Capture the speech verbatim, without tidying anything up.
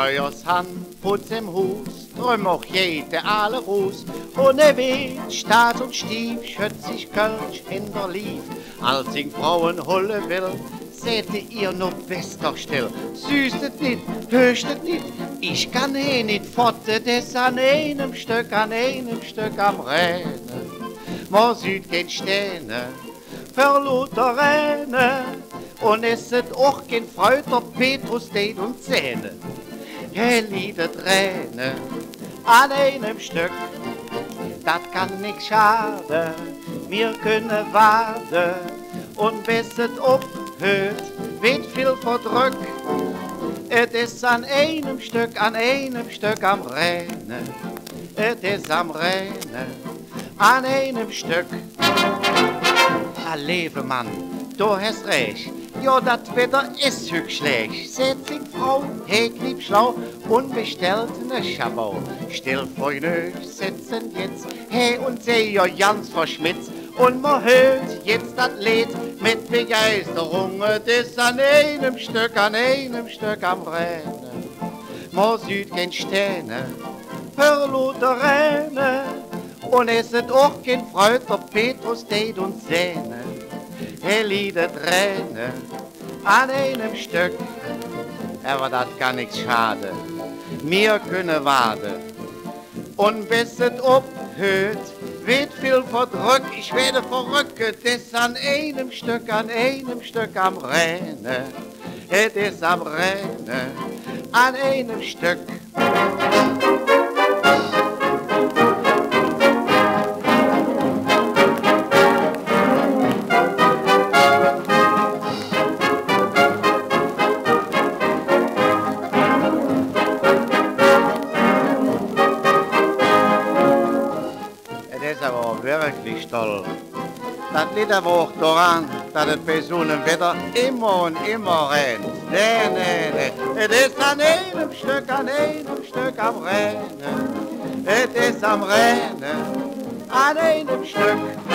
Neujahrshand, Putz im Hus, drum auch jede alle Ruß. Ohne Weh, Staat und Stief, schützt sich Kölsch hinterlief. Als ich Frauen holle will, seht ihr noch bester still. Süßet nicht, höchstet nicht, ich kann eh nicht fotte, des an einem Stück, an einem Stück am Rennen. Man sieht kein Stehne, für lauter Rennen. Und es ist auch kein Freuter Petrus, Date und Zähne. Er liebe Träne an einem Stück, das kann nicht schaden. Wir können warten und bis es aufhört, wird viel verdrück. Es ist an einem Stück, an einem Stück am Rennen. Es ist am Rennen, an einem Stück. A lebe Mann, du hast recht. Ja, das Wetter ist höchst schlecht. Seht sich Frau, hey, lieb schlau und bestellt ne Schabau. Still vor ihr sitzen jetzt, hey und seh ja ganz verschmitzt. Und man hört jetzt das Lied mit Begeisterung. Das ist an einem Stück, an einem Stück am Rennen. Man sieht kein Sterne, für lauter Rennen. Und es ist auch kein Freuter Petrus, Date und Sehne. Er liebe Tränen an einem Stück, aber das kann nicht schaden. Wir können warten und bis es aufhört, wird viel verdrückt. Ich werde verrückt, es an einem Stück, an einem Stück am Rennen. Es ist am Rennen, an einem Stück. Das ist aber auch wirklich toll. Das liegt aber auch daran, dass es bei so einem Wetter immer und immer rennt. Nee, nee, nee. Es ist an einem Stück, an einem Stück am Rennen. Es ist am Rennen, an einem Stück.